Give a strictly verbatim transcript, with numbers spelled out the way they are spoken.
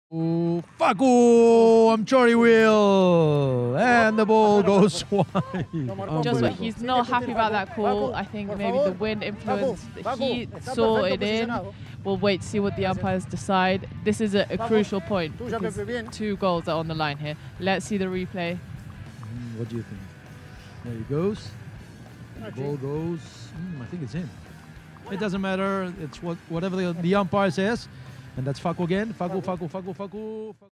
Ooh, Facu, I'm sure he will. And the ball goes wide. Just what he's not happy about that call. I think maybe the wind influence. He saw it in. We'll wait to see what the umpires decide. This is a, a crucial point because two goals are on the line here. Let's see the replay. Mm, what do you think? There he goes. The ball goes. Mm, I think it's in. It doesn't matter. It's what whatever the, the umpire says. And that's Facu again. Facu, Facu, Facu, Facu.